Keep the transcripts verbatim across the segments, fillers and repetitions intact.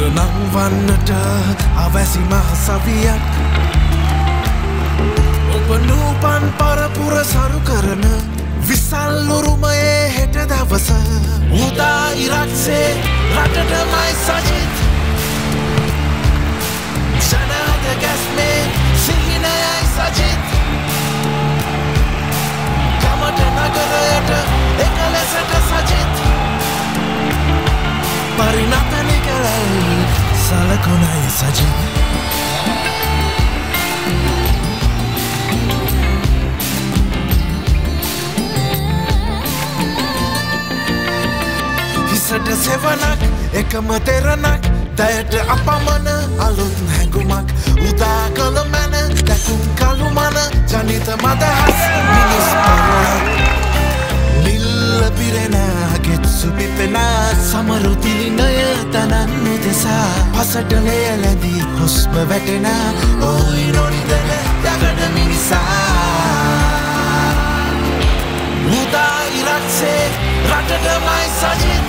ඉරණං වන්නට අවැසි මහ සවියක් ඔබ නූපන් පරපුර සරු කරන විසල් උරුමයේ හෙට දවස උදා ඉරක්සේ රටටමයි සජිත් ජනද ගැස්මේ සිහිනයයි සජිත් ගමට නගරයට එක ලෙසට සජිත් පරිණතනි කරයි සලකුණයි සජිත් හිසට සෙවනක් එකම තෙරණක් දයට අපමණ අලුත් හැඟුමක් උදා කළ මැන දැකුම් කළු මන ජනිත මදහස් මිනිස් පරොලක් නිල්ල පිරෙන ගෙත්සු පිපෙන සමරු තිලිනය තනන්නු දෙසා පසට ලෙයලැදී හුස්ම වැටෙන ඕයි නොනිදන යකඩ මිනිසා උදා ඉරක්සේ රටටමයි සජිත්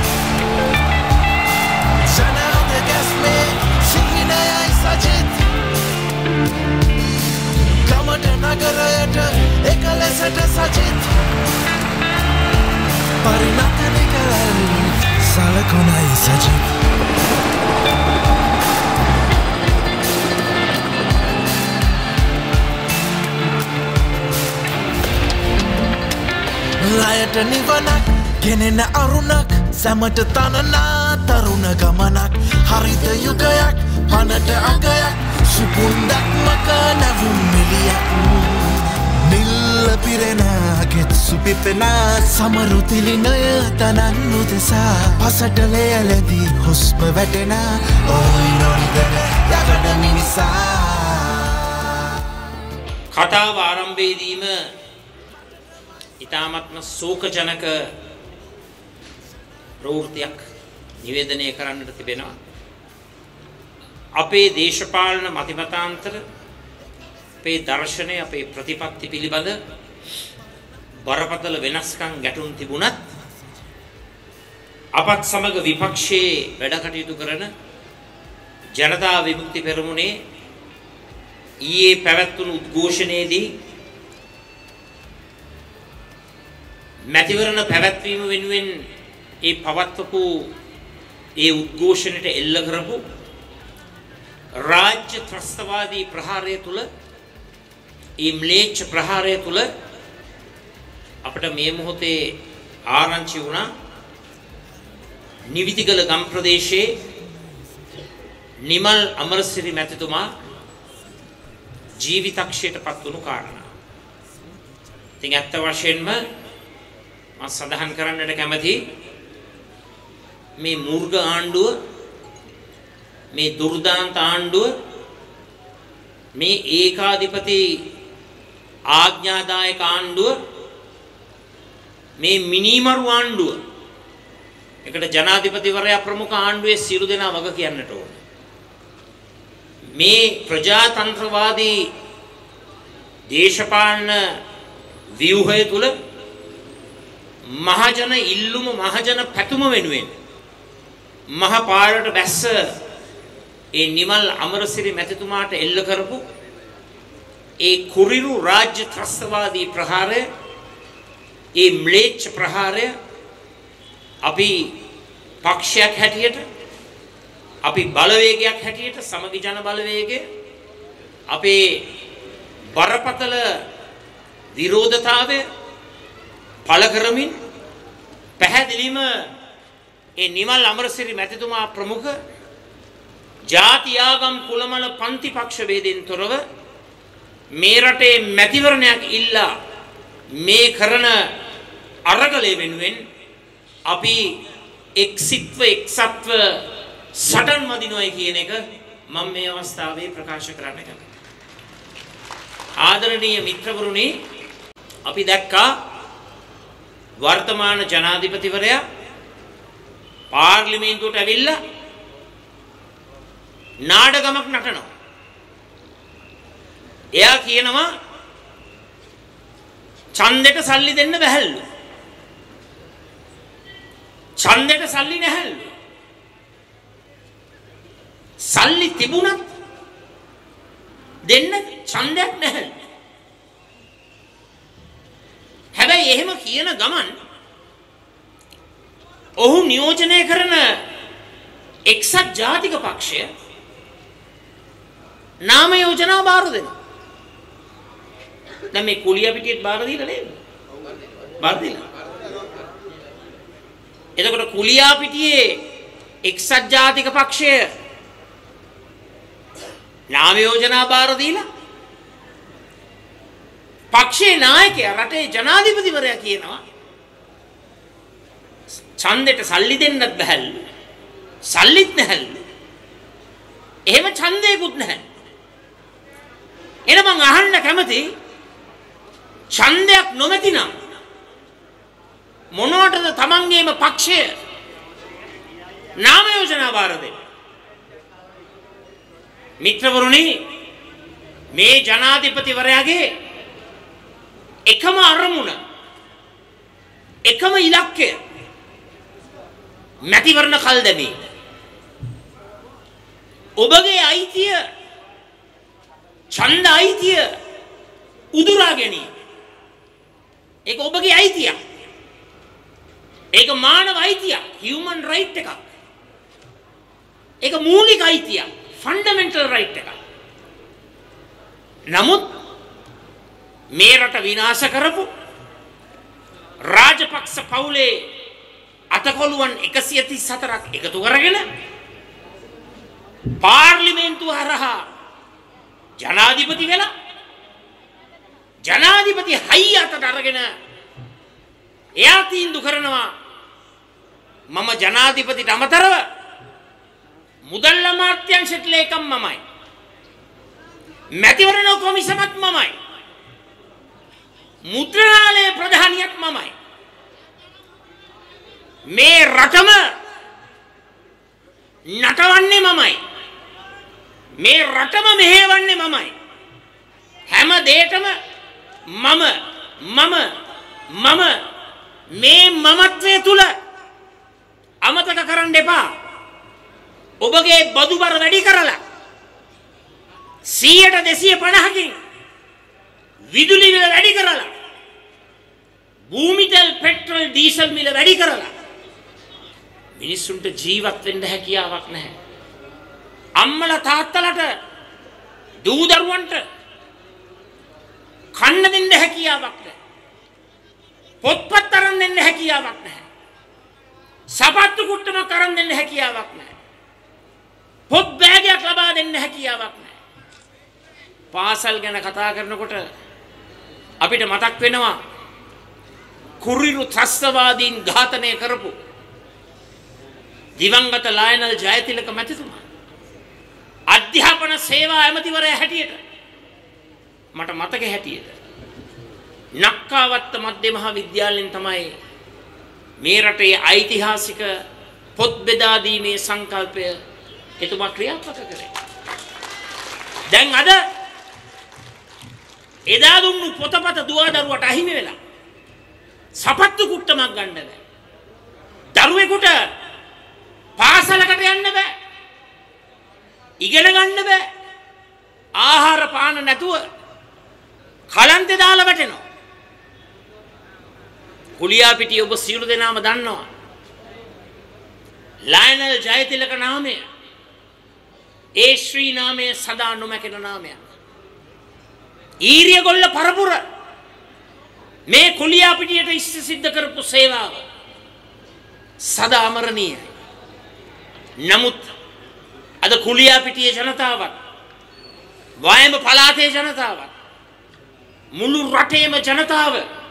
ජනද ගැස්මේ සිහිනයයි සජිත් ගමට නගරයට එක ලෙසට සජිත් පරිණතනි කරයි සලකුණයි සජිත් ලයට නිවනක් ගෙනෙන අරුණක් සැමට තනනා තරුණ ගමනක් හරිත යුගයක් පනට අගයක් සුපුන්දක් මක නැවුම් මිලියක් නිල්ල පිරෙන ගෙත්සු පිපෙන සමරු තිලිනය තනන්නු දෙසා පසට ලෙයලැදී හුස්ම වැටෙන ඕයි නොනිදන යකඩ මිනිසා කතාව ආරම්භයේදීම ඉතාමත්ම ශෝකජනක ප්‍රවෘත්තියක් නිවේදනය කරන්නට තිබෙනවා. අපේ දේශපාලන මතිමතාන්තර අපේ දර්ශනය අපේ ප්‍රතිපත්ති පිළිබඳ බරපතල වෙනස්කම් ගැටුම් තිබුණත් අපත් සමග විපක්ෂයේ වැඩ කටයුතු කරන ජනතා විමුක්ති පෙරමුණේ ඊයේ පැවැත්වුණු උද්ඝෝෂණයේදී මැතිවරණ පැවැත්වීම වෙනුවෙන් ඒ පවත්වපු ඒ උද්ඝෝෂණයට එල්ල කරපු රාජ්‍ය ත්‍රස්තවාදී ප්‍රහාරය තුල ඒ ම්ලේච්ඡ ප්‍රහාරය තුල අපිට මේ මොහොතේ ආරංචි වුණා නිවිතිගල ගම් ප්‍රදේශයේ නිමල් අමරසිරි මැතිතුමා ජීවිතක්ෂයට පත් වුණු කාරණා. ඉතින් ඇත්ත වශයෙන්ම මම සඳහන් කරන්නට කැමතියි මේ මූර්ග ආණ්ඩුව මේ දුර්දාන්ත ආණ්ඩුව මේ ඒකාධිපති ආඥාදායක ආණ්ඩුව මේ මිනිමරු ආණ්ඩුව එකට ජනාධිපතිවරයා ප්‍රමුඛ ආණ්ඩුවේ සියලු දෙනා වග කියන්නට ඕන මේ ප්‍රජාතන්ත්‍රවාදී දේශපාලන ව්‍යුහය තුල මහජන ඉල්ලුම මහජන පැතුම වෙනුවෙන් මහ පාරට බැස්ස ඒ නිමල් අමරසිරි මැතිතුමාට එල්ල කරපු ඒ කුරිරු රාජ්‍ය ත්‍රස්තවාදී ප්‍රහාරය ඒ ම්ලේච්ඡ ප්‍රහාරය අපි පක්ෂයක් හැටියට අපි බලවේගයක් හැටියට සමගි ජන බලවේගය අපේ බරපතල විරෝධතාවය පළ කරමින් පැහැදිලිම ඒ නිමල් අමරසිරි මැතිතුමා ප්‍රමුඛ ජාති ආගම් කුලමල පන්ති පක්ෂ වේදෙන් තොරව මේ රටේ මැතිවරණයක් ඉල්ලා මේ කරන අරගලය වෙනුවෙන් අපි එක්සිත්ව එක්සත්ව සටන් වදිනොයි කියන එක මම මේ අවස්ථාවේ ප්‍රකාශ කරන්න කැමතියි. ආදරණීය මිත්‍රවරුනි, අපි දැක්කා වර්තමාන ජනාධිපතිවරයා පාර්ලිමේන්තුවට ඇවිල්ලා නාඩගමක් නටනවා. එයා කියනවා ඡන්දෙට සල්ලි දෙන්න බැහැලු. ඡන්දෙට සල්ලි නැහැලු. සල්ලි තිබුණත් දෙන්න ඡන්දයක් නැහැ. හැබැයි එහෙම කියන ගමන් ඔහු නියෝජනය කරන එක්සත් ජාතික පක්ෂය නාම යෝජනා බාර දෙනවා. දැන් මේ කුලියාපිටියට බාර දීලා නේද? බාර දීලා. එතකොට කුලියාපිටියේ එක්සත් ජාතික පක්ෂය නාම යෝජනා බාර දීලා පක්ෂයේ නායකයා රටේ ජනාධිපතිවරයා කියනවා ඡන්දෙට සල්ලි දෙන්නත් බැහැලු. සල්ලිත් නැහැලු. එහෙම ඡන්දයකුත් නැහැ. එන මං අහන්න කැමති ඡන්දයක් නොමැතිනම් මොනවටද තමන්ගේම පක්ෂය නාම යෝජනා බාර දෙන්නේ? මිත්‍රවරුනි, මේ ජනාධිපතිවරයාගේ එකම අරමුණ එකම ඉලක්කය මැතිවරණ කල් දැමීම. ඔබගේ අයිතිය ඡන්ද අයිතිය උදුරා ගැනීම. ඒක ඔබගේ අයිතියක්. ඒක මානව අයිතියක්, හියුමන් රයිට් එකක්. ඒක මූලික අයිතියක්, ෆන්ඩමෙන්ටල් රයිට් එකක්. නමුත් මේ රට විනාශ කරපු රාජපක්ෂ පවුලේ අතකොළුවන් එකසිය තිස් හතරක් එකතු කරගෙන පාර්ලිමේන්තුව හරහා ජනාධිපති වෙලා ජනාධිපති හයිය අතට අරගෙන එයා තීන්දුව කරනවා මම ජනාධිපතිට අමතරව මුදල් අමාත්‍යාංශයට ලේකම් මමයි, මැතිවරණ කොමිසමත් මමයි, මුද්‍රණාලය ප්‍රධානියක් මමයි, මේ රටම නටවන්නේ මමයි, මේ රටම මෙහෙවන්නේ මමයි, හැම දෙයකම මම මම මම මේ මමත්වයේ තුල අමතක කරන්න එපා. ඔබගේ බදු බර වැඩි කරලා සීයට දෙසිය පනහකින් විදුලි මිල වැඩි කරලා භූමිතෙල් පෙට්‍රල් ඩීසල් මිල වැඩි කරලා මිනිස්සුන්ට ජීවත් වෙන්න හැකියාවක් නැහැ. අම්මලා තාත්තලාට දූ දරුවන්ට කන්න දෙන්න හැකියාවක් නැහැ. පොත්පත් අරන් දෙන්න හැකියාවක් නැහැ. සපත්තු කුට්ටමක් අරන් දෙන්න හැකියාවක් නැහැ. පොත් බෑගයක් ලබා දෙන්න හැකියාවක් නැහැ. පාසල් ගැන කතා කරනකොට අපිට මතක් වෙනවා කුරිරු ත්‍රස්තවාදීන් ඝාතනය කරපු දිවංගත ලයනල් ජයතිලක මැතිතුමා අධ්‍යාපන සේවා ඇමතිවරයා හැටියට මට මතක හැටියට නක්කාවත්ත මධ්‍ය මහා විද්‍යාලයෙන් තමයි මේ රටේ ඓතිහාසික පොත් බෙදා දීමේ සංකල්පය එතුමා ක්‍රියාත්මක කරේ. දැන් අද එදා දුන්නු පොතපත දුවදරුවට අහිමි වෙලා සපත්තු කුට්ටමක් ගන්න බෑ. දරුවෙකුට පාසලකට යන්න බෑ. ඉගෙන ගන්න බෑ. ආහාර පාන නැතුව කලන්තේ දාලා වැටෙනවා. කුලියාපිටිය ඔබ සියලු දෙනාම දන්නවා. ලයනල් ජයතිලක නාමය ඒ ශ්‍රී නාමය සදා නොමැකෙන නාමයක්. ඊරියගොල්ල පරපුර මේ කුලියාපිටියට ඉස්ස සිද්ධ කරපු සේවාව සදා අමරණීයයි. නමුත් අද කුලියාපිටියේ ජනතාවත් වයඹ පළාතේ ජනතාවත් මුළු රටේම ජනතාව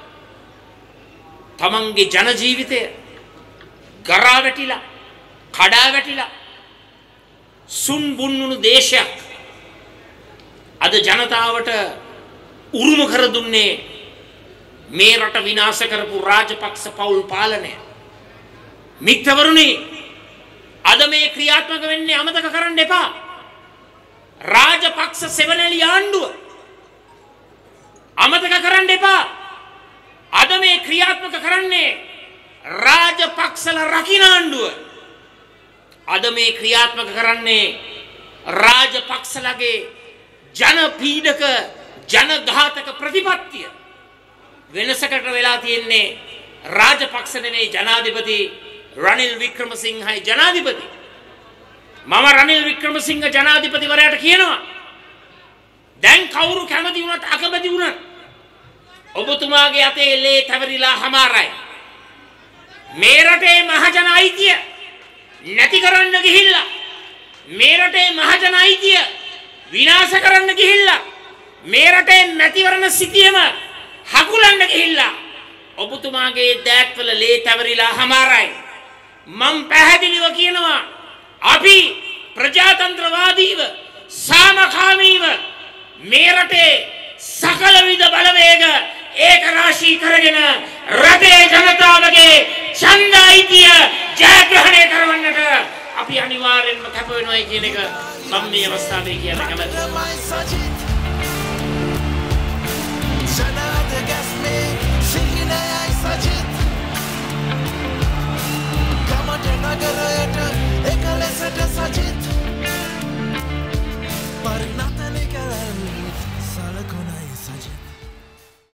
තමන්ගේ ජන ජීවිතය ගරා වැටිලා කඩා වැටිලා සුන් බුන්නුණු දේශයක් අද ජනතාවට උරුම කර දුන්නේ මේ රට විනාශ කරපු රාජපක්ෂ පවුල් පාලනය. මිත්‍රවරුනි, අද මේ ක්‍රියාත්මක වෙන්නේ අමතක කරන්න එපා. රාජපක්ෂ සෙවණැලි ආණ්ඩුව අමතක කරන්න එපා. අද මේ ක්‍රියාත්මක කරන්නේ රාජපක්ෂල රකින්න ආණ්ඩුව. අද මේ ක්‍රියාත්මක කරන්නේ රාජපක්ෂලගේ ජන පීඩක ජනඝාතක ප්‍රතිපත්තිය වෙනසකට වෙලා තියෙන්නේ. රාජපක්ෂ නෙමෙයි ජනාධිපති රනිල් වික්‍රමසිංහයි ජනාධිපති. මම රනිල් වික්‍රමසිංහ ජනාධිපතිවරයාට කියනවා දැන් කවුරු කැමති වුණත් අකමැති වුණත් ඔබතුමාගේ අතේ ලේ තවරිලා හමාරයි. මේ රටේ මහජන අයිතිය නැති කරන්න ගිහිල්ලා මේ රටේ මහජන අයිතිය විනාශ කරන්න ගිහිල්ලා මේ රටේ නැතිවරණ සිටියම හකුලන්න ගිහිල්ලා ඔබතුමාගේ දෑත්වල ලේ තවරිලා හමාරයි. මම පැහැදිලිව කියනවා අපි ප්‍රජාතන්ත්‍රවාදීව සාමකාමීව මේ රටේ සකල විද බලවේග ඒක රාශී කරගෙන රටේ ජනතාවගේ ඡන්ද අයිතිය ජයග්‍රහණය කරවන්නට අපි අනිවාර්යෙන්ම කැප වෙනවායි කියන එක මම මේ අවස්ථාවේ කියන්න කැමතියි. Singing I Sajid